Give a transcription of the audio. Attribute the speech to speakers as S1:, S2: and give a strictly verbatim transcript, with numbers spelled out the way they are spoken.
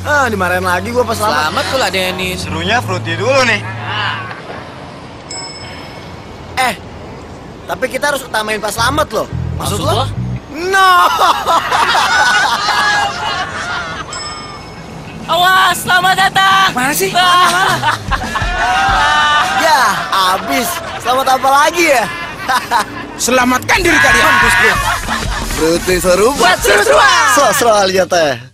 S1: Ah, dimarahin lagi gua pas selamat.
S2: Selamat tuh lah Denis.
S3: Serunya Fruity dulu nih.
S1: Eh, tapi kita harus utamain pas selamat loh. Maksud,
S2: Maksud lo?
S1: No.
S2: Awas, selamat datang.
S4: Mana sih?
S1: Ya, abis. Selamat apa lagi ya?
S4: Selamatkan diri kalian, bosku.
S1: Fruity seru
S2: Buat seru-seruan.
S1: So, soalnya teh.